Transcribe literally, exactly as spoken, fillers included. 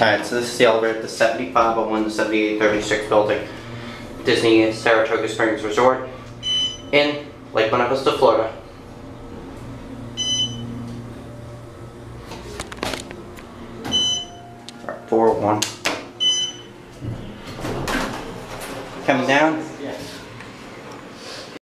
Alright, so this is the elevator at the seventy-five oh one to seventy-eight thirty-six building, Disney Saratoga Springs Resort in Lake Buena Vista, Florida. Alright, four one. Coming down.